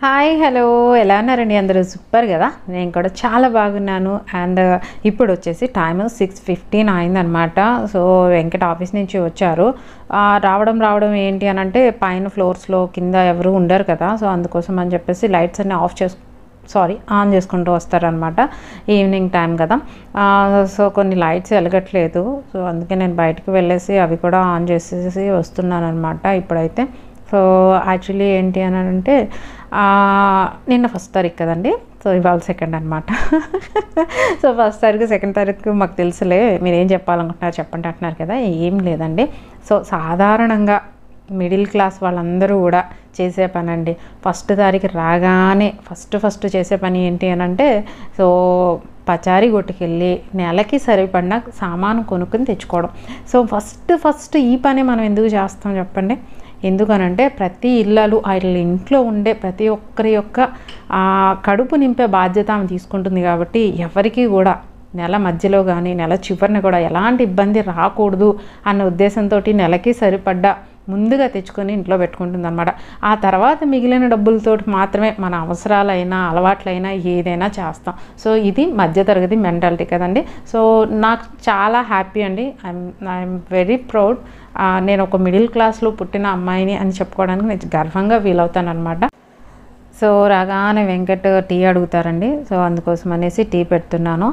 Hi hello ఎలా ఉన్నారండి అందరూ సూపర్ కదా నేను కూడా చాలా బాగున్నాను అండ్ ఇప్పుడు వచ్చేసి టైం 6:15 అయిందనమాట. సో వెంకట ఆఫీస్ నుంచి వచ్చారు. రావడం ఏంటి అని అంటే పైన ఫ్లోర్స్లో కింద ఎవరు ఉండరు కదా, సో అందుకోసం అని చెప్పేసి లైట్స్ అన్నీ ఆన్ చేసుకుంటూ వస్తారనమాట. ఈవినింగ్ టైం కదా, సో కొన్ని లైట్స్ వెలగట్లేదు. సో అందుకే నేను బయటకు వెళ్ళేసి అవి కూడా ఆన్ చేసేసి వస్తున్నాను అనమాట ఇప్పుడైతే. సో యాక్చువల్లీ ఏంటి అని అంటే నిన్న 1st తారీఖు కదండి, సో ఇవాళ 2nd అనమాట. సో 1st తారీఖు 2nd తారీఖు మాకు తెలుసులే, మీరు ఏం చెప్పాలనుకుంటున్నారు చెప్పండి అంటున్నారు కదా. ఏం లేదండి, సో సాధారణంగా మిడిల్ క్లాస్ వాళ్ళందరూ కూడా చేసే పని అండి. 1st తారీఖు రాగానే ఫస్ట్ చేసే పని ఏంటి అని అంటే, సో పచారీ కొట్టుకెళ్ళి నెలకి సరిపడిన సామాను కొనుక్కొని తెచ్చుకోవడం. సో ఫస్ట్ ఈ పని మనం ఎందుకు చేస్తాం చెప్పండి? ఎందుకనంటే ప్రతి ఇళ్ళలు వాళ్ళ ఇంట్లో ఉండే ప్రతి ఒక్కరి యొక్క కడుపు నింపే బాధ్యత ఆమె తీసుకుంటుంది కాబట్టి ఎవరికి కూడా నెల మధ్యలో కానీ నెల చివరిని కూడా ఎలాంటి ఇబ్బంది రాకూడదు అన్న ఉద్దేశంతో నెలకి సరిపడ్డ ముందుగా తెచ్చుకొని ఇంట్లో పెట్టుకుంటుంది అనమాట. ఆ తర్వాత మిగిలిన డబ్బులతో మాత్రమే మన అవసరాలైనా అలవాట్లైనా ఏదైనా చేస్తాం. సో ఇది మధ్యతరగతి మెంటాలిటీ కదండి. సో నాకు చాలా హ్యాపీ అండి, ఐఎమ్ వెరీ ప్రౌడ్. నేను ఒక మిడిల్ క్లాస్లో పుట్టిన అమ్మాయిని అని చెప్పుకోవడానికి నేను గర్వంగా ఫీల్ అవుతాను అనమాట. సో రాగానే వెంకట్ టీ అడుగుతారండి, సో అందుకోసం అనేసి టీ పెడుతున్నాను.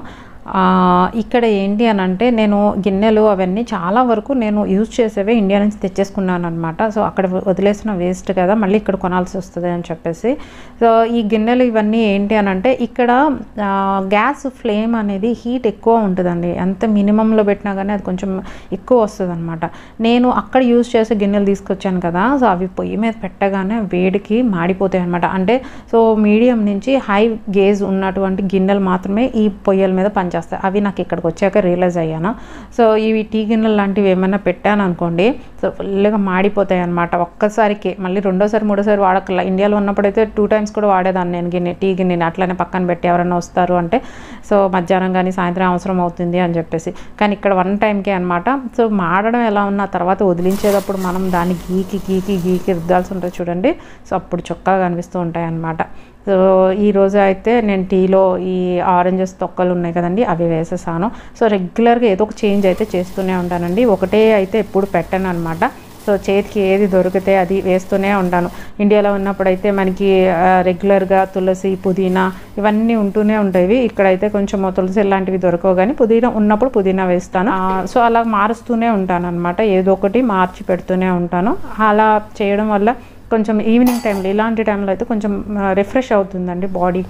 ఇక్కడ ఏంటి అని అంటే నేను గిన్నెలు అవన్నీ చాలా వరకు నేను యూజ్ చేసేవే ఇండియా నుంచి తెచ్చేసుకున్నాను అనమాట. సో అక్కడ వదిలేసిన వేస్ట్ కదా, మళ్ళీ ఇక్కడ కొనాల్సి వస్తుంది అని చెప్పేసి. సో ఈ గిన్నెలు ఇవన్నీ ఏంటి అని అంటే ఇక్కడ గ్యాస్ ఫ్లేమ్ అనేది హీట్ ఎక్కువ ఉంటుందండి. ఎంత మినిమంలో పెట్టినా కానీ అది కొంచెం ఎక్కువ వస్తుంది అనమాట. నేను అక్కడ యూజ్ చేసే గిన్నెలు తీసుకొచ్చాను కదా, సో అవి పొయ్యి మీద పెట్టగానే వేడికి మాడిపోతాయి అనమాట. అంటే సో మీడియం నుంచి హై గేజ్ ఉన్నటువంటి గిన్నెలు మాత్రమే ఈ పొయ్యల మీద పనిచేస్తాయి. అవి నాకు ఇక్కడికి వచ్చాక రియలైజ్ అయ్యాను. సో ఇవి టీ గిన్నెలు లాంటివి ఏమైనా పెట్టాను అనుకోండి, సో ఫుల్గా మాడిపోతాయి అనమాట ఒక్కసారికి. మళ్ళీ రెండోసారి మూడోసారి వాడకల్లా. ఇండియాలో ఉన్నప్పుడైతే 2 times కూడా వాడేదాన్ని నేను టీ గిన్నెని అట్లనే పక్కన పెట్టి ఎవరైనా వస్తారు అంటే సో మధ్యాహ్నం కానీ సాయంత్రం అవసరం అవుతుంది అని చెప్పేసి. కానీ ఇక్కడ 1 timeకే అనమాట. సో మాడడం ఎలా ఉన్న తర్వాత వదిలించేటప్పుడు మనం దాన్ని గీకి రుద్దాల్సి ఉంటుంది చూడండి. సో అప్పుడు చొక్కాగా కనిపిస్తూ ఉంటాయి అన్నమాట. సో ఈరోజు అయితే నేను టీలో ఈ ఆరెంజెస్ తొక్కలు ఉన్నాయి కదండి, అవి వేసేసాను. సో రెగ్యులర్గా ఏదో ఒక చేంజ్ అయితే చేస్తూనే ఉంటానండి, ఒకటే అయితే ఎప్పుడు పెట్టను అనమాట. సో చేతికి ఏది దొరికితే అది వేస్తూనే ఉంటాను. ఇండియాలో ఉన్నప్పుడైతే మనకి రెగ్యులర్గా తులసి పుదీనా ఇవన్నీ ఉంటూనే ఉంటాయి. ఇక్కడైతే కొంచెం తులసి లాంటివి దొరకవు, కానీ పుదీనా ఉన్నప్పుడు పుదీనా వేస్తాను. సో అలా మారుస్తూనే ఉంటాను అనమాట, ఏదో ఒకటి మార్చి పెడుతూనే ఉంటాను. అలా చేయడం వల్ల కొంచెం ఈవినింగ్ టైంలో ఇలాంటి టైంలో అయితే కొంచెం రిఫ్రెష్ అవుతుందండి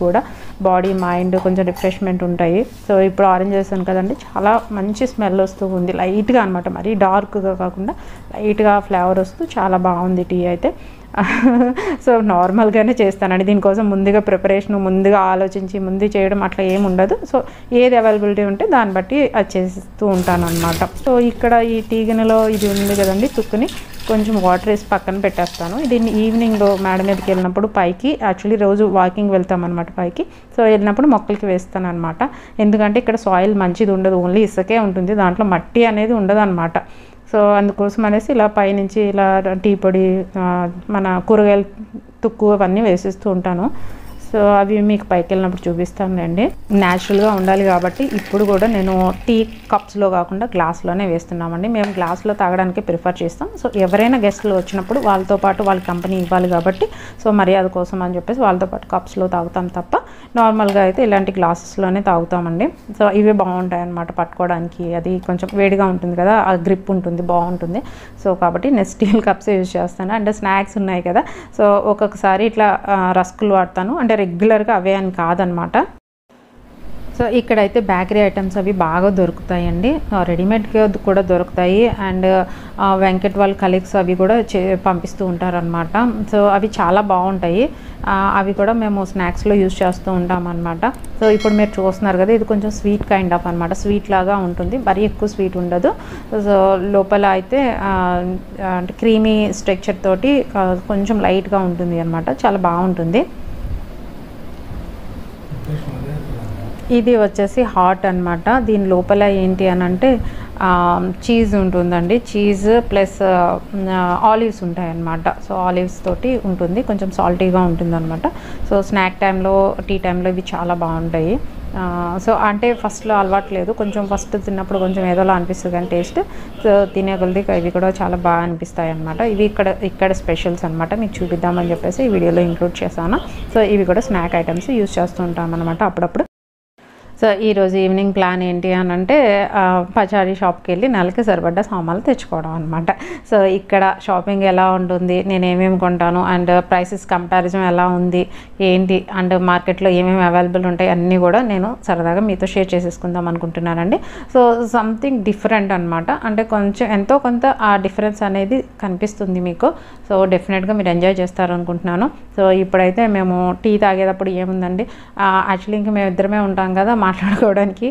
బాడీ మైండ్ కొంచెం రిఫ్రెష్మెంట్ ఉంటాయి. సో ఇప్పుడు ఆరెంజ్ వేసాను కదండి, చాలా మంచి స్మెల్ వస్తూ ఉంది, లైట్గా అనమాట, మరీ డార్క్గా కాకుండా లైట్గా ఫ్లేవర్ వస్తూ చాలా బాగుంది టీ అయితే. సో నార్మల్గానే చేస్తానండి, దీనికోసం ముందుగా ప్రిపరేషన్ ముందుగా ఆలోచించి ముందు చేయడం అట్లా ఏమి ఉండదు. సో ఏది అవైలబిలిటీ ఉంటే దాన్ని బట్టి అది చేస్తూ ఉంటాను అనమాట. సో ఇక్కడ ఈ టీ గిన్నెలో ఇది ఉంది కదండి, తుక్కుని కొంచెం వాటర్ వేసి పక్కన పెట్టేస్తాను. దీన్ని ఈవినింగ్ మేడ మీదకి వెళ్ళినప్పుడు పైకి, యాక్చువల్లీ రోజు వాకింగ్ వెళ్తాం అనమాట పైకి, సో వెళ్ళినప్పుడు మొక్కలకి వేస్తాను అనమాట. ఎందుకంటే ఇక్కడ సాయిల్ మంచిది ఉండదు, ఓన్లీ ఇసుకే ఉంటుంది, దాంట్లో మట్టి అనేది ఉండదు అనమాట. సో అందుకోసం అనేసి ఇలా పైనుంచి ఇలా టీ పొడి మన కూరగాయల తుక్కు అవన్నీ వేసేస్తూ ఉంటాను. సో అవి మీకు పైకి వెళ్ళినప్పుడు చూపిస్తానులేండి. న్యాచురల్గా ఉండాలి కాబట్టి ఇప్పుడు కూడా నేను టీ కప్స్లో కాకుండా గ్లాస్లోనే వేస్తున్నామండి. మేము గ్లాస్లో తాగడానికి ప్రిఫర్ చేస్తాం. సో ఎవరైనా గెస్ట్లు వచ్చినప్పుడు వాళ్ళతో పాటు వాళ్ళ కంపెనీ ఇవ్వాలి కాబట్టి సో మర్యాద కోసం అని చెప్పేసి వాళ్ళతో పాటు కప్స్లో తాగుతాం తప్ప నార్మల్గా అయితే ఇలాంటి గ్లాసెస్లోనే తాగుతామండి. సో ఇవే బాగుంటాయి అన్నమాట పట్టుకోవడానికి, అది కొంచెం వేడిగా ఉంటుంది కదా, ఆ గ్రిప్ ఉంటుంది, బాగుంటుంది. సో కాబట్టి నేను స్టీల్ కప్స్ యూజ్ చేస్తాను. అంటే స్నాక్స్ ఉన్నాయి కదా, సో ఒక్కొక్కసారి ఇట్లా రస్కులు వాడతాను, అంటే రెగ్యులర్గా అవే అని కాదనమాట. సో ఇక్కడైతే బేకరీ ఐటమ్స్ అవి బాగా దొరుకుతాయండి, రెడీమేడ్గా కూడా దొరుకుతాయి. అండ్ వెంకట్ వాళ్ళ కలీగ్స్ అవి కూడా పంపిస్తూ ఉంటారనమాట. సో అవి చాలా బాగుంటాయి, అవి కూడా మేము స్నాక్స్లో యూజ్ చేస్తూ ఉంటాం అనమాట. సో ఇప్పుడు మీరు చూస్తున్నారు కదా, ఇది కొంచెం స్వీట్ కైండ్ ఆఫ్ అనమాట, స్వీట్ లాగా ఉంటుంది, మరీ ఎక్కువ స్వీట్ ఉండదు. సో లోపల అయితే అంటే క్రీమీ స్ట్రక్చర్ తోటి కొంచెం లైట్గా ఉంటుంది అనమాట, చాలా బాగుంటుంది. ఇది వచ్చేసి హాట్ అనమాట, దీని లోపల ఏంటి అని అంటే చీజ్ ఉంటుందండి, చీజ్ ప్లస్ ఆలివ్స్ ఉంటాయన్నమాట. సో ఆలివ్స్ తోటి ఉంటుంది, కొంచెం సాల్టీగా ఉంటుందన్నమాట. సో స్నాక్ టైంలో, టీ టైంలో ఇవి చాలా బాగుంటాయి. సో అంటే ఫస్ట్లో అలవాటు లేదు, కొంచెం ఫస్ట్ తిన్నప్పుడు కొంచెం ఏదోలా అనిపిస్తుంది కానీ టేస్ట్, సో తినే కొద్ది ఇవి కూడా చాలా బాగా అనిపిస్తాయి అన్నమాట. ఇవి ఇక్కడ స్పెషల్స్ అనమాట, మీకు చూపిద్దామని చెప్పేసి ఈ వీడియోలో ఇంక్లూడ్ చేశాను. సో ఇవి కూడా స్నాక్ ఐటమ్స్ యూస్ చేస్తూ ఉంటాం అనమాట అప్పుడప్పుడు. సో ఈరోజు ఈవినింగ్ ప్లాన్ ఏంటి అని అంటే పచారీ షాప్కి వెళ్ళి నెలకి సరిపడ్డ సామాన్లు తెచ్చుకోవడం అనమాట. సో ఇక్కడ షాపింగ్ ఎలా ఉంటుంది, నేను ఏమేమి కొంటాను, అండ్ ప్రైసెస్ కంపారిజన్ ఎలా ఉంది ఏంటి, అండ్ మార్కెట్లో ఏమేమి అవైలబుల్ ఉంటాయి అన్నీ కూడా నేను సరదాగా మీతో షేర్ చేసేసుకుందాం అనుకుంటున్నానండి. సో సంథింగ్ డిఫరెంట్ అనమాట, అంటే కొంచెం ఎంతో కొంత ఆ డిఫరెన్స్ అనేది కనిపిస్తుంది మీకు. సో డెఫినెట్గా మీరు ఎంజాయ్ చేస్తారు అనుకుంటున్నాను. సో ఇప్పుడైతే మేము టీ తాగేటప్పుడు ఏముందండి, యాక్చువల్లీ ఇంక మేము ఇద్దరమే ఉంటాం కదా మాట్లాడుకోవడానికి.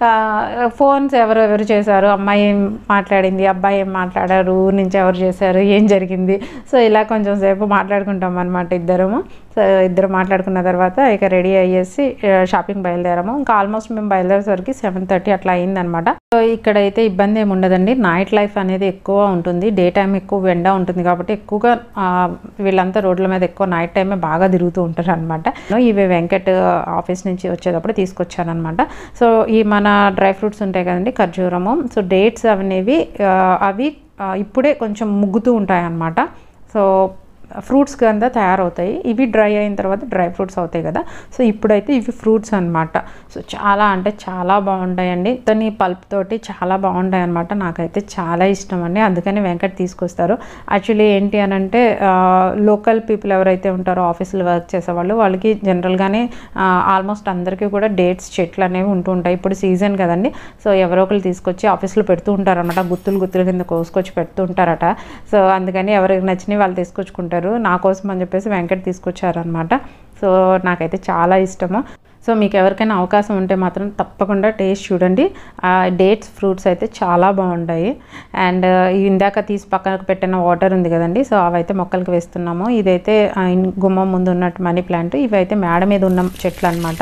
ఫోన్స్ ఎవరెవరు చేశారు, అమ్మాయి ఏం మాట్లాడింది, అబ్బాయి ఏం మాట్లాడారు, ఊరు నుంచి ఎవరు చేశారు, ఏం జరిగింది, సో ఇలా కొంచెం సేపు మాట్లాడుకుంటాం అనమాట ఇద్దరము. సో ఇద్దరు మాట్లాడుకున్న తర్వాత ఇక రెడీ అయ్యేసి షాపింగ్ బయలుదేరాము. ఇంకా ఆల్మోస్ట్ మేము బయలుదేరేసరికి 7:30 అట్లా అయిందనమాట. సో ఇక్కడైతే ఇబ్బంది ఏమి ఉండదండి, నైట్ లైఫ్ అనేది ఎక్కువ ఉంటుంది, డే టైం ఎక్కువ ఎండ ఉంటుంది కాబట్టి ఎక్కువగా వీళ్ళంతా రోడ్ల మీద ఎక్కువ నైట్ టైమే బాగా తిరుగుతూ ఉంటారు అనమాట. ఇవి వెంకట్ ఆఫీస్ నుంచి వచ్చేటప్పుడు తీసుకొచ్చానమాట. సో ఈ మన డ్రై ఫ్రూట్స్ ఉంటాయి కదండి, ఖర్జూరము, సో డేట్స్ అనేవి అవి ఇప్పుడే కొంచెం ముగ్గుతూ ఉంటాయి అన్నమాట. సో ఫ్రూట్స్ అంతా తయారవుతాయి, ఇవి డ్రై అయిన తర్వాత డ్రై ఫ్రూట్స్ అవుతాయి కదా. సో ఇప్పుడైతే ఇవి ఫ్రూట్స్ అనమాట. సో చాలా అంటే చాలా బాగుంటాయండి, దాని పల్ప్ తోటి చాలా బాగుంటాయి అనమాట. నాకైతే చాలా ఇష్టం అండి, అందుకని వెంకట్ తీసుకొస్తారు. యాక్చువల్లీ ఏంటి అని అంటే లోకల్ పీపుల్ ఎవరైతే ఉంటారో ఆఫీసులో వర్క్ చేసేవాళ్ళు, వాళ్ళకి జనరల్గానే ఆల్మోస్ట్ అందరికీ కూడా డేట్స్ చెట్లు అనేవి ఉంటూ ఉంటాయి. ఇప్పుడు సీజన్ కదండి, సో ఎవరో ఒకరు తీసుకొచ్చి ఆఫీస్లో పెడుతూ ఉంటారనమాట, గుత్తులు కింద కోసుకొచ్చి పెడుతూ ఉంటారట. సో అందుకని ఎవరికి నచ్చినవి వాళ్ళు తీసుకొచ్చుకుంటారు. నా కోసం అని చెప్పేసి వెంకట్ తీసుకొచ్చారనమాట. సో నాకైతే చాలా ఇష్టము. సో మీకు ఎవరికైనా అవకాశం ఉంటే మాత్రం తప్పకుండా టేస్ట్ చూడండి, డేట్స్ ఫ్రూట్స్ అయితే చాలా బాగుంటాయి. అండ్ ఇందాక తీసి పక్కనకు పెట్టిన వాటర్ ఉంది కదండి, సో అవైతే మొక్కలకు వేస్తున్నాము. ఇదైతే గుమ్మం ముందు ఉన్నట్టు మనీ ప్లాంట్, ఇవైతే మేడ మీద ఉన్న చెట్లు అనమాట.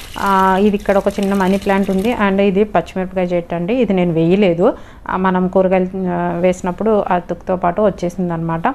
ఇది ఇక్కడ ఒక చిన్న మనీ ప్లాంట్ ఉంది, అండ్ ఇది పచ్చిమిరపకాయ చెట్టు అండి, ఇది నేను వేయలేదు, మనం కూరగాయలు వేసినప్పుడు ఆ తుక్కుతో పాటు వచ్చేసింది అనమాట.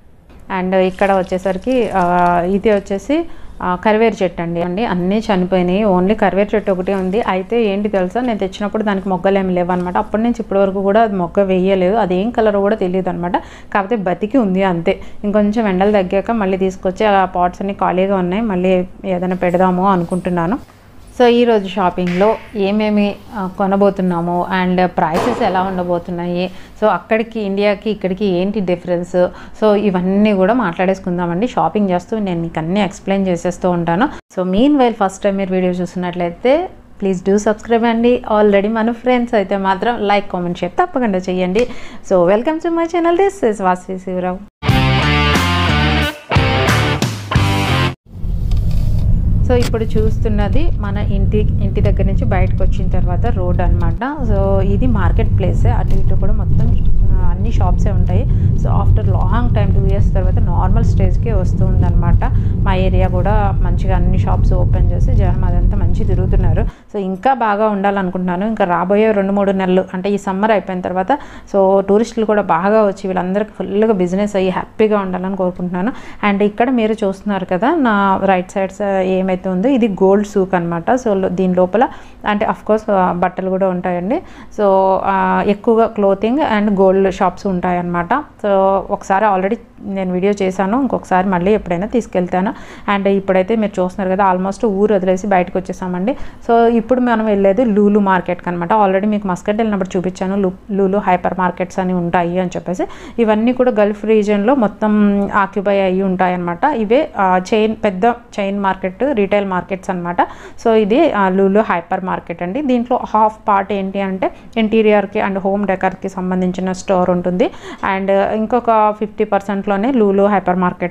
అండ్ ఇక్కడ వచ్చేసరికి ఇది వచ్చేసి కరివేరు చెట్టు అండి, అన్నీ చనిపోయినాయి, ఓన్లీ కరివేరు చెట్టు ఒకటే ఉంది. అయితే ఏంటి తెలుసా, నేను తెచ్చినప్పుడు దానికి మొగ్గలు ఏమి లేవు అనమాట. అప్పటి నుంచి ఇప్పటి వరకు కూడా అది మొగ్గ వేయలేదు, అదేం కలర్ కూడా తెలియదు అనమాట. కాకపోతే బతికి ఉంది అంతే. ఇంకొంచెం ఎండలు తగ్గాక మళ్ళీ తీసుకొచ్చి ఆ పాట్స్ అన్ని ఖాళీగా ఉన్నాయి, మళ్ళీ ఏదైనా పెడదాము అనుకుంటున్నాను. సో ఈరోజు షాపింగ్లో ఏమేమి కొనబోతున్నాము అండ్ ప్రైసెస్ ఎలా ఉండబోతున్నాయి, సో అక్కడికి ఇండియాకి ఇక్కడికి ఏంటి డిఫరెన్స్, సో ఇవన్నీ కూడా మాట్లాడేసుకుందామండి. షాపింగ్ చేస్తూ నేను మీకు అన్నీ ఎక్స్ప్లెయిన్ చేసేస్తూ ఉంటాను. So meanwhile first time మీరు వీడియో చూస్తున్నట్లయితే ప్లీజ్ డూ సబ్స్క్రైబ్ అండి. ఆల్రెడీ మన ఫ్రెండ్స్ అయితే మాత్రం లైక్ కామెంట్ షేర్ తప్పకుండా చేయండి. So welcome to my channel, this is Vasavi Sivarao. So ఇప్పుడు చూస్తున్నది మన ఇంటి దగ్గర నుంచి బయటకు వచ్చిన తర్వాత రోడ్ అనమాట. సో ఇది మార్కెట్ ప్లేసే, అటు ఇటు కూడా మొత్తం అన్ని షాప్సే ఉంటాయి. So after long time 2 years తర్వాత నార్మల్ స్టేజ్కి వస్తుందన్నమాట. మా ఏరియా కూడా మంచిగా అన్ని షాప్స్ ఓపెన్ చేసి జనం అదంతా మంచి తిరుగుతున్నారు. సో ఇంకా బాగా ఉండాలనుకుంటున్నాను. ఇంకా రాబోయే 2-3 నెలలు అంటే ఈ సమ్మర్ అయిపోయిన తర్వాత సో టూరిస్టులు కూడా బాగా వచ్చి వీళ్ళందరికీ ఫుల్గా బిజినెస్ అయ్యి హ్యాపీగా ఉండాలని కోరుకుంటున్నాను. అండ్ ఇక్కడ మీరు చూస్తున్నారు కదా నా రైట్ సైడ్స్ ఏమైతే ఉందో ఇది గోల్డ్ సూక్ అనమాట. సో దీని లోపల అంటే అఫ్కోర్స్ బట్టలు కూడా ఉంటాయండి. సో ఎక్కువగా క్లోతింగ్ అండ్ గోల్డ్ షాప్స్ ఉంటాయన్నమాట. సో ఒకసారి ఆల్రెడీ నేను వీడియో చేశాను, ఇంకొకసారి మళ్ళీ ఎప్పుడైనా తీసుకెళ్తాను. అండ్ ఇప్పుడైతే మీరు చూస్తున్నారు కదా ఆల్మోస్ట్ ఊరు వదిలేసి బయటకు వచ్చేసామండి. సో ఇప్పుడు మనం వెళ్ళేది లూలు మార్కెట్కి అనమాట. ఆల్రెడీ మీకు మస్కట్ వెళ్ళినప్పుడు చూపించాను, లూలు హైపర్ మార్కెట్స్ అని ఉంటాయి అని చెప్పేసి. ఇవన్నీ కూడా గల్ఫ్ రీజియన్లో మొత్తం ఆక్యుపై అయ్యి ఉంటాయన్నమాట. ఇవే పెద్ద చైన్ మార్కెట్, రీటైల్ మార్కెట్స్ అనమాట. సో ఇది లూలు హైపర్ మార్కెట్ అండి. దీంట్లో హాఫ్ పార్ట్ ఏంటి అంటే ఇంటీరియర్కి అండ్ హోమ్ డెకర్కి సంబంధించిన స్టోర్ ఉంటుంది. అండ్ ఇంకొక 50%లోనే లూలు హైపర్ మార్కెట్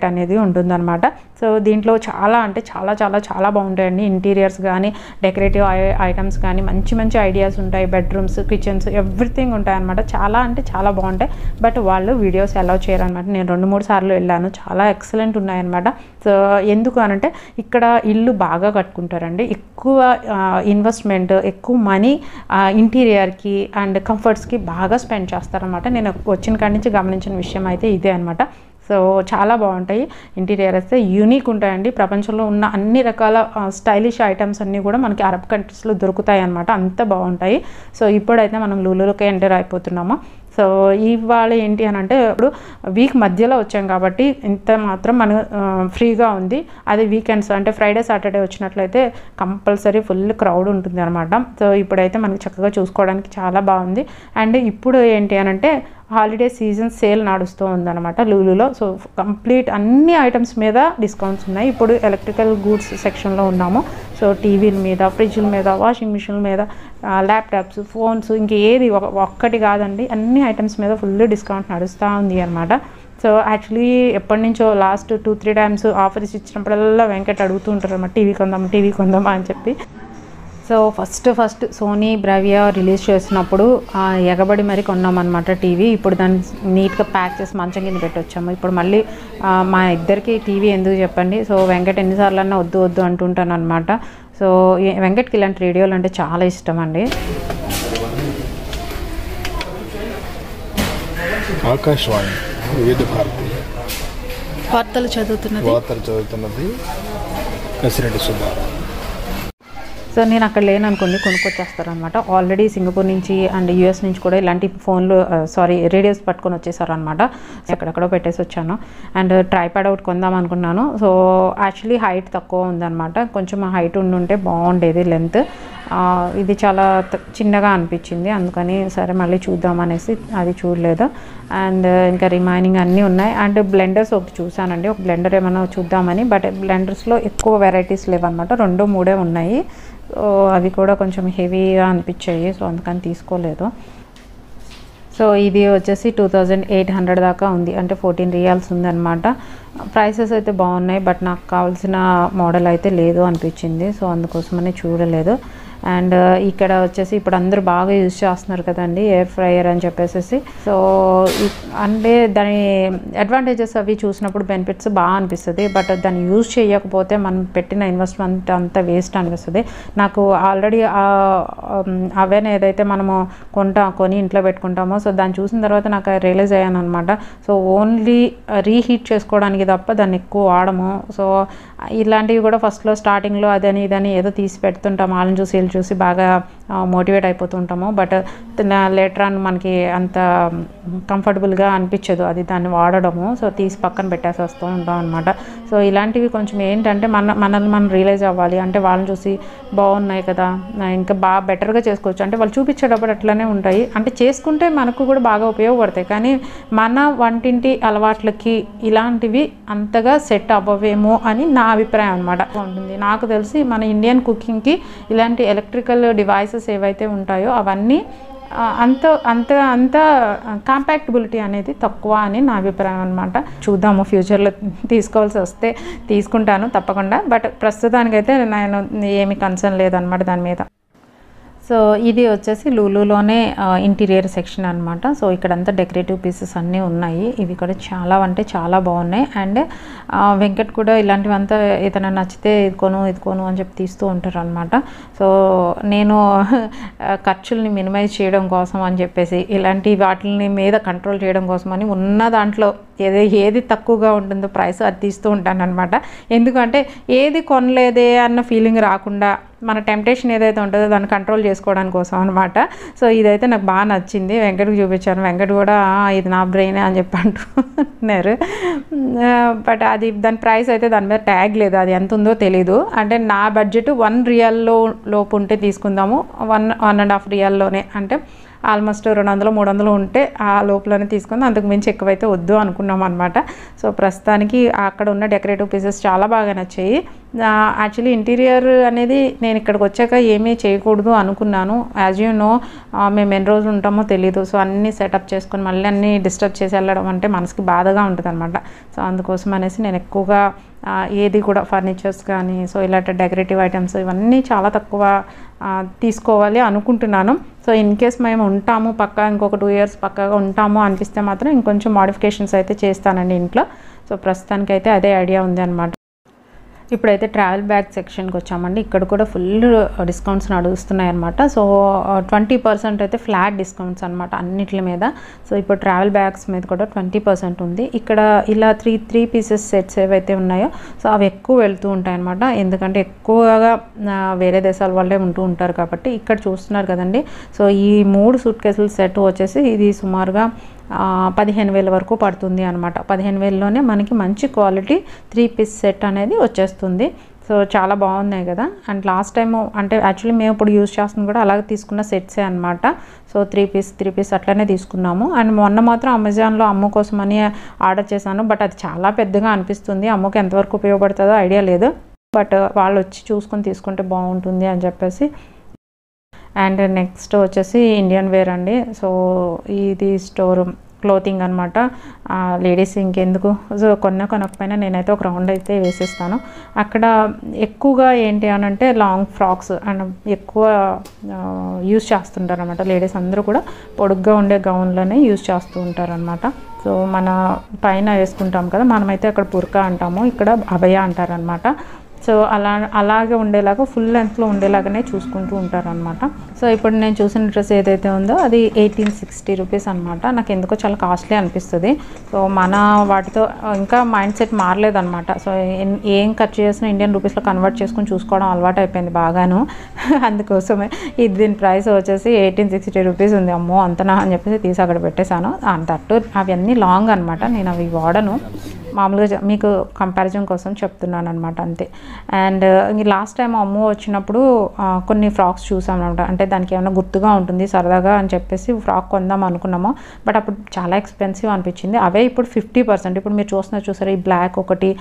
అనేది ఉంటుందన్నమాట. సో దీంట్లో చాలా అంటే చాలా చాలా చాలా బాగుంటాయండి. ఇంటీరియర్స్ కానీ డెకరేటివ్ ఐటమ్స్ కానీ మంచి మంచి ఐడియాస్ ఉంటాయి. బెడ్రూమ్స్, కిచెన్స్ ఎవ్రీథింగ్ ఉంటాయన్నమాట. చాలా అంటే చాలా బాగుంటాయి. బట్ వాళ్ళు వీడియోస్ అలౌ చేయరనమాట. నేను 2-3 సార్లు వెళ్ళాను. చాలా ఎక్సలెంట్ ఉన్నాయన్నమాట. సో ఎందుకు అనంటే ఇక్కడ ఇల్లు బాగా కట్టుకుంటారండి. ఎక్కువ ఇన్వెస్ట్మెంట్, ఎక్కువ మనీ ఇంటీరియర్కి అండ్ కంఫర్ట్స్కి బాగా స్పెండ్ చేస్తారనమాట. నేను వచ్చిన కాడి నుంచి గమనించిన విషయం అయితే ఇదే అనమాట. సో చాలా బాగుంటాయి. ఇంటీరియర్ అయితే యూనిక్ ఉంటాయండి. ప్రపంచంలో ఉన్న అన్ని రకాల స్టైలిష్ ఐటమ్స్ అన్నీ కూడా మనకి అరబ్ కంట్రీస్లో దొరుకుతాయి అన్నమాట. అంత బాగుంటాయి. సో ఇప్పుడైతే మనం లూలులోకి ఎంటర్ అయిపోతున్నాము. సో ఇవాళ ఏంటి అని అంటే ఇప్పుడు వీక్ మధ్యలో వచ్చాం కాబట్టి ఇంత మాత్రం మన ఫ్రీగా ఉంది. అది వీకెండ్స్ అంటే ఫ్రైడే సాటర్డే వచ్చినట్లయితే కంపల్సరీ ఫుల్ క్రౌడ్ ఉంటుంది అనమాట. సో ఇప్పుడైతే మనకి చక్కగా చూసుకోవడానికి చాలా బాగుంది. అండ్ ఇప్పుడు ఏంటి అని అంటే హాలిడే సీజన్ సేల్ నడుస్తూ ఉందన్నమాట లూలులో. సో కంప్లీట్ అన్ని ఐటమ్స్ మీద డిస్కౌంట్స్ ఉన్నాయి. ఇప్పుడు ఎలక్ట్రికల్ గూడ్స్ సెక్షన్లో ఉన్నాము. సో టీవీల మీద, ఫ్రిడ్జ్ల మీద, వాషింగ్ మిషన్ల మీద, ల్యాప్టాప్స్, ఫోన్స్, ఇంకేది ఒక్కటి కాదండి, అన్ని ఐటమ్స్ మీద ఫుల్ డిస్కౌంట్ నడుస్తూ ఉంది అనమాట. సో యాక్చువల్లీ ఎప్పటి నుంచో లాస్ట్ 2-3 టైమ్స్ ఆఫర్స్ ఇచ్చినప్పుడల్లా వెంకట్ అడుగుతూ ఉంటారు అన్నమాట, టీవీ కొందామా అని చెప్పి. So first Sony Bravia release చేసినప్పుడు ఎగబడి మరి కొన్నామన్నమాట టీవీ. ఇప్పుడు దాన్ని నీట్గా ప్యాక్ చేసి మంచం కింద పెట్టి వచ్చాము. ఇప్పుడు మళ్ళీ మా ఇద్దరికి టీవీ ఎందుకు చెప్పండి. సో వెంకట్ ఎన్నిసార్లు అన్నా వద్దు అంటుంటాను అనమాట. సో వెంకట్కి ఇలాంటి రేడియోలు అంటే చాలా ఇష్టం అండి. ఆకాశవాణి వివిధ భారతి వార్తలు చదువుతున్నది కసిరెడ్డి సుబ్బారావు. సో నేను అక్కడ లేననుకోండి కొనుక్కొచ్చేస్తారనమాట. ఆల్రెడీ సింగపూర్ నుంచి అండ్ యూఎస్ నుంచి కూడా ఇలాంటి రేడియోస్ పట్టుకొని వచ్చేసారనమాట. ఎక్కడెక్కడో పెట్టేసి వచ్చాను. అండ్ ట్రైపాడ్ ఒకటి కొందాం అనుకున్నాను. సో యాక్చువల్లీ హైట్ తక్కువ ఉందన్నమాట. కొంచెం హైట్ ఉండుంటే బాగుండేది లెంత్. ఇది చాలా చిన్నగా అనిపించింది. అందుకని సరే మళ్ళీ చూద్దామనేసి అది చూడలేదు. అండ్ ఇంకా రిమైనింగ్ అన్నీ ఉన్నాయి. అండ్ బ్లెండర్స్ ఒకటి చూసానండి, ఒక బ్లెండర్ ఏమైనా చూద్దామని. బట్ బ్లెండర్స్లో ఎక్కువ వెరైటీస్ లేవన్నమాట, 2-3 ఉన్నాయి. సో అవి కూడా కొంచెం హెవీగా అనిపించాయి. సో అందుకని తీసుకోలేదు. సో ఇది వచ్చేసి 2800 దాకా ఉంది, అంటే 14 రియాల్స్ ఉందన్నమాట. ప్రైసెస్ అయితే బాగున్నాయి. బట్ నాకు కావాల్సిన మోడల్ అయితే లేదు అనిపించింది. సో అందుకోసమని చూడలేదు. అండ్ ఇక్కడ వచ్చేసి ఇప్పుడు అందరూ బాగా యూజ్ చేస్తున్నారు కదండి ఎయిర్ ఫ్రైయర్ అని చెప్పేసి. సో అంటే దాని అడ్వాంటేజెస్ అవి చూసినప్పుడు బెనిఫిట్స్ బాగా అనిపిస్తుంది. బట్ దాన్ని యూజ్ చేయకపోతే మనం పెట్టిన ఇన్వెస్ట్మెంట్ అంతా వేస్ట్ అనిపిస్తుంది. నాకు ఆల్రెడీ అవెన్ ఏదైతే మనము కొని ఇంట్లో పెట్టుకుంటామో, సో దాన్ని చూసిన తర్వాత నాకు రియలైజ్ అయ్యాను అనమాట. సో ఓన్లీ రీహీట్ చేసుకోవడానికి తప్ప దాన్ని ఎక్కువ వాడము. సో ఇలాంటివి కూడా ఫస్ట్లో స్టార్టింగ్లో అదని ఇదని ఏదో తీసి పెడుతుంటాము, వాళ్ళని చూసి బాగా మోటివేట్ అయిపోతుంటాము. బట్ లేటర్ ఆన్ మనకి అంత కంఫర్టబుల్గా అనిపించదు అది దాన్ని వాడడము. సో తీసి పక్కన పెట్టేసి వస్తూ ఉంటాం అనమాట. సో ఇలాంటివి కొంచెం ఏంటంటే మనల్ని మనం రియలైజ్ అవ్వాలి. అంటే వాళ్ళని చూసి బాగున్నాయి కదా, ఇంకా బాగా బెటర్గా చేసుకోవచ్చు. అంటే వాళ్ళు చూపించేటప్పుడు అట్లనే ఉంటాయి, అంటే చేసుకుంటే మనకు కూడా బాగా ఉపయోగపడతాయి. కానీ మన వంటింటి అలవాట్లకి ఇలాంటివి అంతగా సెట్ అవ్వవేమో అని నా అభిప్రాయం అనమాట ఉంటుంది. నాకు తెలిసి మన ఇండియన్ కుకింగ్కి ఇలాంటి ఎలక్ట్రికల్ డివైసెస్ ఏవైతే ఉంటాయో అవన్నీ అంత కాంపాక్టబిలిటీ అనేది తక్కువ అని నా అభిప్రాయం అనమాట. చూద్దాము, ఫ్యూచర్లో తీసుకోవాల్సి వస్తే తీసుకుంటాను తప్పకుండా. బట్ ప్రస్తుతానికైతే నేను ఏమి కన్సర్న్ లేదనమాట దాని మీద. సో ఇది వచ్చేసి లూలులోనే ఇంటీరియర్ సెక్షన్ అనమాట. సో ఇక్కడంతా డెకరేటివ్ పీసెస్ అన్నీ ఉన్నాయి. ఇవి కూడా చాలా అంటే చాలా బాగున్నాయి. అండ్ వెంకట్ కూడా ఇలాంటివంతా ఏదైనా నచ్చితే ఇది కొను అని చెప్పి తీస్తూ ఉంటారు అనమాట. సో నేను ఖర్చుల్ని మినిమైజ్ చేయడం కోసం అని చెప్పేసి ఇలాంటి వాటిని మీద కంట్రోల్ చేయడం కోసం అని ఉన్న దాంట్లో ఏది తక్కువగా ఉంటుందో ప్రైస్ అది తీస్తూ ఉంటాను అనమాట. ఎందుకంటే ఏది కొనలేదే అన్న ఫీలింగ్ రాకుండా మన టెంప్టేషన్ ఏదైతే ఉంటుందో దాన్ని కంట్రోల్ చేసుకోవడానికి కోసం అనమాట. సో ఇదైతే నాకు బాగా నచ్చింది. వెంకట్కి చూపించాను. వెంకట్ కూడా ఇది నా బ్రెయినే అని చెప్పి అంటున్నారు. బట్ అది దాని ప్రైస్ అయితే దాని మీద ట్యాగ్ లేదు, అది ఎంత ఉందో తెలీదు. అంటే నా బడ్జెట్ 1 రియాల్లో లోపు ఉంటే తీసుకుందాము, 1.5 రియాల్లోనే, అంటే ఆల్మోస్ట్ 200-300 ఉంటే ఆ లోపలనే తీసుకుంది. అంతకు మించి ఎక్కువైతే వద్దు అనుకున్నాం అనమాట. సో ప్రస్తుతానికి అక్కడ ఉన్న డెకరేటివ్ పీసెస్ చాలా బాగా నచ్చాయి. యాక్చువల్లీ ఇంటీరియర్ అనేది నేను ఇక్కడికి వచ్చాక ఏమీ చేయకూడదు అనుకున్నాను. యాజ్ యూ నో మేము ఎన్ని రోజులు ఉంటామో తెలీదు. సో అన్నీ సెటప్ చేసుకొని మళ్ళీ అన్నీ డిస్టర్బ్ చేసి వెళ్ళడం అంటే మనసుకి బాధగా ఉంటుంది అనమాట. సో అందుకోసం అనేసి నేను ఎక్కువగా ఏది కూడా ఫర్నిచర్స్ కానీ సో ఇలాంటి డెకరేటివ్ ఐటమ్స్ ఇవన్నీ చాలా తక్కువ తీసుకోవాలి అనుకుంటున్నాను. సో ఇన్ కేస్ మేము ఉంటాము పక్కా ఇంకొక 2 years పక్కాగా ఉంటాము అనిపిస్తే మాత్రం ఇంకొంచెం మోడిఫికేషన్స్ అయితే చేస్తానండి ఇంట్లో. సో ప్రస్తుతానికి అయితే అదే ఐడియా ఉంది అనమాట. ఇప్పుడైతే ట్రావెల్ బ్యాగ్ సెక్షన్కి వచ్చామండి. ఇక్కడ కూడా ఫుల్ డిస్కౌంట్స్ నడుస్తున్నాయి అనమాట. సో 20% అయితే ఫ్లాట్ డిస్కౌంట్స్ అనమాట అన్నిటి మీద. సో ఇప్పుడు ట్రావెల్ బ్యాగ్స్ మీద కూడా 20% ఉంది. ఇక్కడ ఇలా త్రీ పీసెస్ సెట్స్ ఏవైతే ఉన్నాయో సో అవి ఎక్కువ వెళ్తూ ఉంటాయి అనమాట. ఎందుకంటే ఎక్కువగా వేరే దేశాల వాళ్ళే ఉంటూ ఉంటారు కాబట్టి. ఇక్కడ చూస్తున్నారు కదండి. సో ఈ 3 సూట్ కేసుల సెట్ వచ్చేసి ఇది సుమారుగా 15,000 వరకు పడుతుంది అనమాట. 15,000లోనే మనకి మంచి క్వాలిటీ 3 పీస్ సెట్ అనేది వచ్చేస్తుంది. సో చాలా బాగున్నాయి కదా. అండ్ లాస్ట్ టైం అంటే యాక్చువల్లీ మేము ఇప్పుడు యూజ్ చేస్తుంది కూడా అలాగే తీసుకున్న సెట్సే అనమాట. సో 3 పీస్ అట్లనే తీసుకున్నాము. అండ్ మొన్న మాత్రం అమెజాన్లో అమ్ము కోసమని ఆర్డర్ చేశాను. బట్ అది చాలా పెద్దగా అనిపిస్తుంది. అమ్ముకి ఎంతవరకు ఉపయోగపడుతుందో ఐడియా లేదు. బట్ వాళ్ళు వచ్చి చూసుకొని తీసుకుంటే బాగుంటుంది అని చెప్పేసి. అండ్ నెక్స్ట్ వచ్చేసి ఇండియన్ వేర్ అండి. సో ఇది స్టోర్ క్లోతింగ్ అనమాట. లేడీస్ ఇంకెందుకు సో కొనకపోయినా నేనైతే ఒక రౌండ్ అయితే వేసేస్తాను. అక్కడ ఎక్కువగా ఏంటి అని అంటే లాంగ్ ఫ్రాక్స్ అండ్ ఎక్కువ యూజ్ చేస్తుంటారు అనమాట. లేడీస్ అందరూ కూడా పొడుగ్గా ఉండే గౌన్లోనే యూజ్ చేస్తూ ఉంటారు అనమాట. సో మన పైన వేసుకుంటాం కదా, మనమైతే అక్కడ పుర్కా అంటాము, ఇక్కడ అభయ అంటారనమాట. సో అలాగే ఉండేలాగా ఫుల్ లెంత్లో ఉండేలాగానే చూసుకుంటూ ఉంటారనమాట. సో ఇప్పుడు నేను చూసిన డ్రెస్ ఏదైతే ఉందో అది 1860 రూపీస్ అనమాట. నాకు ఎందుకో చాలా కాస్ట్లీ అనిపిస్తుంది. సో మన వాటితో ఇంకా మైండ్ సెట్ మారలేదనమాట. సో ఏం ఖర్చు చేసినా ఇండియన్ రూపీస్లో కన్వర్ట్ చేసుకుని చూసుకోవడం అలవాటు అయిపోయింది బాగాను. అందుకోసమే దీని ప్రైస్ వచ్చేసి 1860 రూపీస్ ఉంది. అమ్మో అంతనా అని చెప్పేసి తీసి అక్కడ పెట్టేశాను. దట్టు అవన్నీ లాంగ్ అనమాట. నేను అవి వాడను, మామూలుగా మీకు కంపారిజన్ కోసం చెప్తున్నాను అనమాట అంతే. అండ్ లాస్ట్ టైం అమ్ము వచ్చినప్పుడు కొన్ని ఫ్రాక్స్ చూసాం అనమాట. అంటే దానికి ఏమైనా గుర్తుగా ఉంటుంది సరదాగా అని చెప్పేసి ఫ్రాక్ కొందాం అనుకున్నాము. బట్ అప్పుడు చాలా ఎక్స్పెన్సివ్ అనిపించింది. అవే ఇప్పుడు 50%. ఇప్పుడు మీరు చూసారా ఈ బ్లాక్ ఒకటి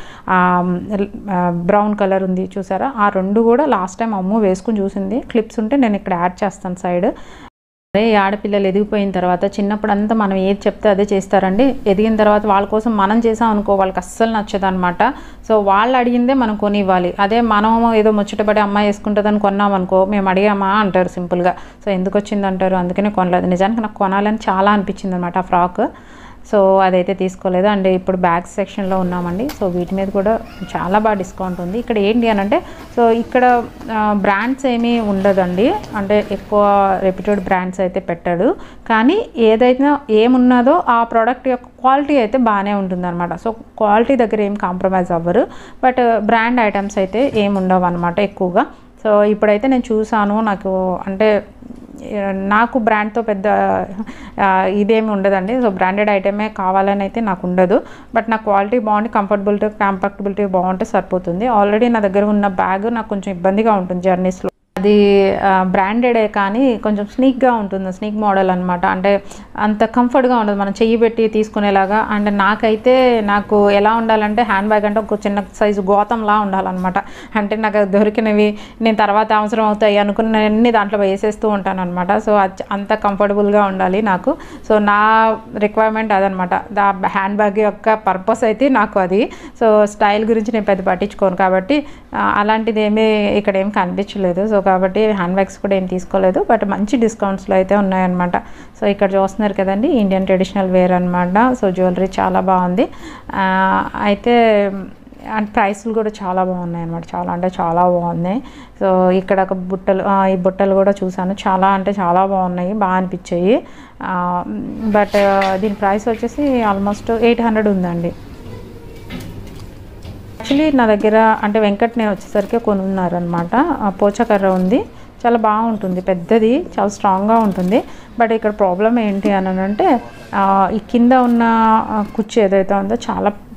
బ్రౌన్ కలర్ ఉంది చూసారా, ఆ 2 కూడా లాస్ట్ టైం అమ్ము వేసుకుని చూసింది. క్లిప్స్ ఉంటే నేను ఇక్కడ యాడ్ చేస్తాను సైడ్. అదే ఆడపిల్లలు ఎదిగిపోయిన తర్వాత చిన్నప్పుడు అంతా మనం ఏది చెప్తే అదే చేస్తారండి. ఎదిగిన తర్వాత వాళ్ళ కోసం మనం చేసాం అనుకో వాళ్ళకి అస్సలు నచ్చదు అనమాట. సో వాళ్ళు అడిగిందే మనం కొనివ్వాలి. అదే మనం ఏదో ముచ్చటపడి అమ్మాయి వేసుకుంటుందని కొన్నాం అనుకో, మేము అడిగామా అంటారు సింపుల్గా. సో ఎందుకు వచ్చింది అంటారు, అందుకనే కొనలేదు. నిజానికి నాకు కొనాలని చాలా అనిపించింది అనమాట ఆ ఫ్రాక్. సో అదైతే తీసుకోలేదు. అండ్ ఇప్పుడు బ్యాగ్స్ సెక్షన్లో ఉన్నామండి. సో వీటి మీద కూడా చాలా బాగా డిస్కౌంట్ ఉంది. ఇక్కడ ఏంటి అని అంటే సో ఇక్కడ బ్రాండ్స్ ఏమీ ఉండదండి. అంటే ఎక్కువ రెప్యూటెడ్ బ్రాండ్స్ అయితే పెట్టాడు. కానీ ఏదైతే ఏమున్నదో ఆ ప్రోడక్ట్ యొక్క క్వాలిటీ అయితే బాగానే ఉంటుందన్నమాట. సో క్వాలిటీ దగ్గర ఏం కాంప్రమైజ్ అవ్వరు. బట్ బ్రాండ్ ఐటమ్స్ అయితే ఏమి ఉండవు అనమాట ఎక్కువగా. సో ఇప్పుడైతే నేను చూసాను, నాకు బ్రాండ్తో పెద్ద ఇదేమి ఉండదండి. సో బ్రాండెడ్ ఐటమే కావాలని అయితే నాకు ఉండదు. బట్ నా క్వాలిటీ బాగుంది, కంఫర్టబిలిటీ బాగుంటే సరిపోతుంది. ఆల్రెడీ నా దగ్గర ఉన్న బ్యాగ్ నాకు కొంచెం ఇబ్బందిగా ఉంటుంది జర్నీస్లో. అది బ్రాండెడే కానీ కొంచెం స్నీక్గా ఉంటుంది, స్నీక్ మోడల్ అనమాట. అంటే అంత కంఫర్ట్గా ఉండదు మనం చెయ్యి పెట్టి తీసుకునేలాగా. అండ్ నాకు ఎలా ఉండాలంటే హ్యాండ్ బ్యాగ్ అంటే ఒక చిన్న సైజు గోతంలా ఉండాలన్నమాట. అంటే నాకు దొరికినవి నేను తర్వాత అవసరం అవుతాయి అనుకున్నవన్నీ దాంట్లో వేసేస్తూ ఉంటాను అనమాట. సో అంత కంఫర్టబుల్గా ఉండాలి నాకు. సో నా రిక్వైర్మెంట్ అదనమాట. హ్యాండ్ బ్యాగ్ యొక్క పర్పస్ అయితే నాకు అది. సో స్టైల్ గురించి నేను పెద్ద పట్టించుకోను కాబట్టి అలాంటిది ఇక్కడ ఏం కనిపించలేదు. సో కాబట్టి హ్యాండ్ బ్యాగ్స్ కూడా ఏం తీసుకోలేదు. బట్ మంచి డిస్కౌంట్స్లో అయితే ఉన్నాయన్నమాట. సో ఇక్కడ చూస్తున్నారు కదండి ఇండియన్ ట్రెడిషనల్ వేర్ అనమాట. సో జ్యువెలరీ చాలా బాగుంది. అయితే అండ్ ప్రైస్లు కూడా చాలా బాగున్నాయి అనమాట. చాలా అంటే చాలా బాగున్నాయి. సో ఇక్కడ ఒక ఈ బుట్టలు కూడా చూసాను, చాలా అంటే చాలా బాగున్నాయి, బాగా అనిపించాయి. బట్ దీని ప్రైస్ వచ్చేసి ఆల్మోస్ట్ 800 ఉందండి. యాక్చువల్లీ నా దగ్గర అంటే వెంకట్నే వచ్చేసరికి కొనున్నారనమాట. పోచకర్ర ఉంది, చాలా బాగుంటుంది, పెద్దది, చాలా స్ట్రాంగ్గా ఉంటుంది. బట్ ఇక్కడ ప్రాబ్లం ఏంటి అని అంటే ఈ కింద ఉన్న కుర్చీ ఏదైతే ఉందో చాలా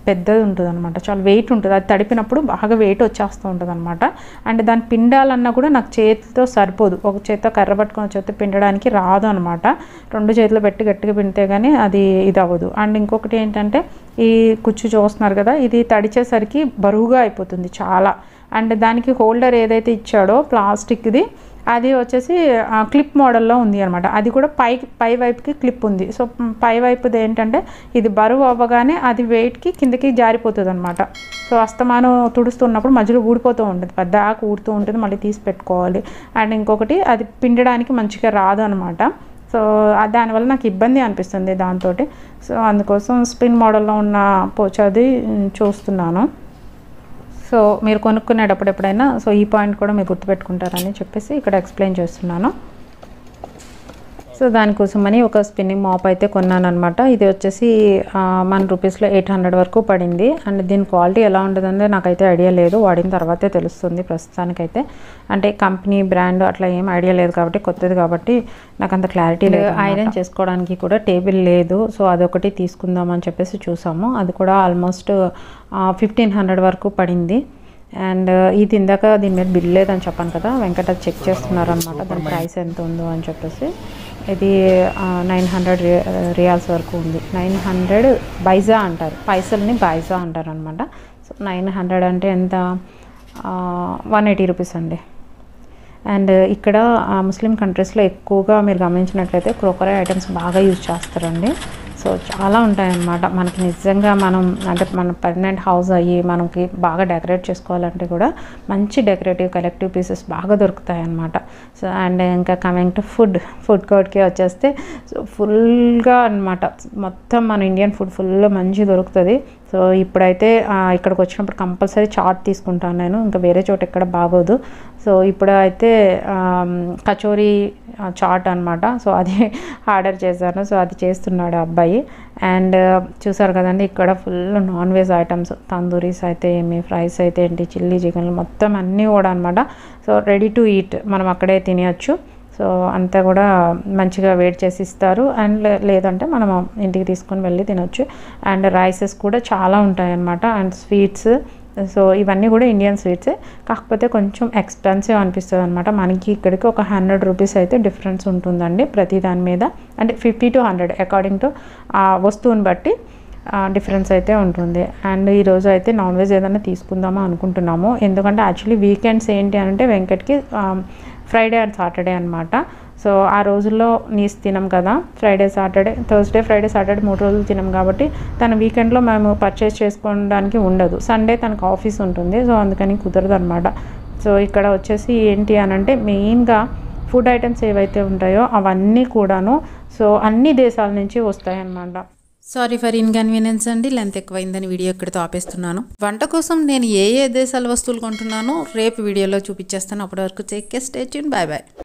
పెద్దది ఉంటుంది అనమాట, చాలా వెయిట్ ఉంటుంది. అది తడిపినప్పుడు బాగా వెయిట్ వచ్చేస్తూ ఉంటుంది అనమాట. అండ్ దాన్ని పిండాలన్నా కూడా నాకు చేతితో సరిపోదు, ఒక చేతితో కర్ర పట్టుకొని చేతితో పిండడానికి రాదు అనమాట. 2 చేతులు పెట్టి గట్టిగా పిండితే కానీ అది ఇది అవ్వదు. అండ్ ఇంకొకటి ఏంటంటే ఈ కుచ్చు చూస్తున్నారు కదా, ఇది తడిచేసరికి బరువుగా అయిపోతుంది చాలా. అండ్ దానికి హోల్డర్ ఏదైతే ఇచ్చాడో ప్లాస్టిక్ది, అది వచ్చేసి క్లిప్ మోడల్లో ఉంది అనమాట. అది కూడా పై వైపుకి క్లిప్ ఉంది. సో పై వైపుది ఏంటంటే ఇది బరువు అవ్వగానే అది వెయిట్కి కిందకి జారిపోతుంది అనమాట. సో అస్తమానం తుడుస్తున్నప్పుడు మధ్యలో ఊడిపోతూ ఉంటుంది, పెద్దగా ఊడుతూ ఉంటుంది, మళ్ళీ తీసి పెట్టుకోవాలి. అండ్ ఇంకొకటి అది పిండడానికి మంచిగా రాదు అనమాట. సో దానివల్ల నాకు ఇబ్బంది అనిపిస్తుంది దాంతో. సో అందుకోసం స్పిన్ మోడల్లో ఉన్న పోచాది చూస్తున్నాను. సో మీరు కొనుక్కునేటప్పుడు ఎప్పుడైనా సో ఈ పాయింట్ కూడా మీరు గుర్తుపెట్టుకుంటారని చెప్పేసి ఇక్కడ ఎక్స్ప్లెయిన్ చేస్తున్నాను. సో దానికోసమని ఒక స్పిన్నింగ్ మాప్ అయితే కొన్నాను అనమాట. ఇది వచ్చేసి మన రూపీస్లో 800 వరకు పడింది. అండ్ దీని క్వాలిటీ ఎలా ఉంటుందంటే నాకైతే ఐడియా లేదు, వాడిన తర్వాతే తెలుస్తుంది. ప్రస్తుతానికైతే అంటే కంపెనీ బ్రాండ్ అట్లా ఏం ఐడియా లేదు కాబట్టి, కొత్తది కాబట్టి నాకు అంత క్లారిటీ లేదు. ఐరన్ చేసుకోవడానికి కూడా టేబుల్ లేదు. సో అదొకటి తీసుకుందామని చెప్పేసి చూసాము. అది కూడా ఆల్మోస్ట్ 1500 వరకు పడింది. అండ్ ఇది ఇందాక దీని మీద బిల్ లేదని చెప్పాను కదా, వెంకట చెక్ చేస్తున్నారు అనమాట దాని ప్రైస్ ఎంత ఉందో అని చెప్పేసి. ఇది 900 రియాల్స్ వరకు ఉంది. 900 బైజా అంటారు, పైసల్ని బైజా అంటారు అనమాట. సో 900 అంటే ఎంత, 180 రూపీస్ అండి. అండ్ ఇక్కడ ముస్లిం కంట్రీస్లో ఎక్కువగా మీరు గమనించినట్లయితే క్రోకరీ ఐటమ్స్ బాగా యూజ్ చేస్తారండి. సో చాలా ఉంటాయన్నమాట. మనకి నిజంగా మనం అంటే మన పర్మనెంట్ హౌస్ అయ్యి మనకి బాగా డెకరేట్ చేసుకోవాలంటే కూడా మంచి డెకరేటివ్ కలెక్టివ్ పీసెస్ బాగా దొరుకుతాయి అన్నమాట. సో అండ్ ఇంకా కమింగ్ టు ఫుడ్ కోర్ట్కి వచ్చేస్తే సో ఫుల్గా అనమాట, మొత్తం మన ఇండియన్ ఫుడ్ ఫుల్ మంచి దొరుకుతుంది. సో ఇప్పుడైతే ఇక్కడికి వచ్చినప్పుడు కంపల్సరీ చాట్ తీసుకుంటాను నేను, ఇంకా వేరే చోట ఎక్కడ బాగోదు. సో ఇప్పుడు అయితే కచోరీ చాట్ అనమాట. సో అది ఆర్డర్ చేశాను. సో అది చేస్తున్నాడు అబ్బాయి. అండ్ చూసారు కదండి ఇక్కడ full non veg items, tandooris అయితే ఏమి, ఫ్రైస్ అయితే ఏంటి, చిల్లీ చికెన్లు మొత్తం అన్నీ కూడా అనమాట. సో రెడీ టు ఈట్, మనం అక్కడే తినవచ్చు. సో అంతా కూడా మంచిగా వేడి చేసి ఇస్తారు. అండ్ లేదంటే మనం ఇంటికి తీసుకొని వెళ్ళి తినొచ్చు. అండ్ రైసెస్ కూడా చాలా ఉంటాయి అన్నమాట. అండ్ స్వీట్స్, సో ఇవన్నీ కూడా ఇండియన్ స్వీట్సే, కాకపోతే కొంచెం ఎక్స్పెన్సివ్ అనిపిస్తుంది అనమాట. మనకి ఇక్కడికి ఒక 100 రూపీస్ అయితే డిఫరెన్స్ ఉంటుందండి ప్రతి దాని మీద. అంటే 50 to 100 అకార్డింగ్ టు ఆ వస్తువుని బట్టి డిఫరెన్స్ అయితే ఉంటుంది. అండ్ ఈరోజు అయితే నాన్ వెజ్ ఏదైనా తీసుకుందామా అనుకుంటున్నాము. ఎందుకంటే యాక్చువల్లీ వీకెండ్స్ ఏంటి అంటే వెంకట్కి ఫ్రైడే అండ్ సాటర్డే అనమాట. సో ఆ రోజుల్లో నీస్ తినం కదా, Friday Saturday, Thursday Friday Saturday 3 రోజులు తినం కాబట్టి తన వీకెండ్లో మేము పర్చేస్ చేసుకోవడానికి ఉండదు. సండే తనకు ఆఫీస్ ఉంటుంది. సో అందుకని కుదరదు అనమాట. సో ఇక్కడ వచ్చేసి ఏంటి అని అంటే మెయిన్గా ఫుడ్ ఐటమ్స్ ఏవైతే ఉంటాయో అవన్నీ కూడాను సో అన్ని దేశాల నుంచి వస్తాయన్నమాట. సారీ ఫర్ ఇన్కన్వీనియన్స్ అండి, లెంత్ ఎక్కువైందని వీడియో ఇక్కడితో ఆపేస్తున్నాను. వంట కోసం నేను ఏ దేశాల వస్తువులు కొంటున్నానో రేపు వీడియోలో చూపించేస్తాను. అప్పటి వరకు take care, stay tune, bye bye.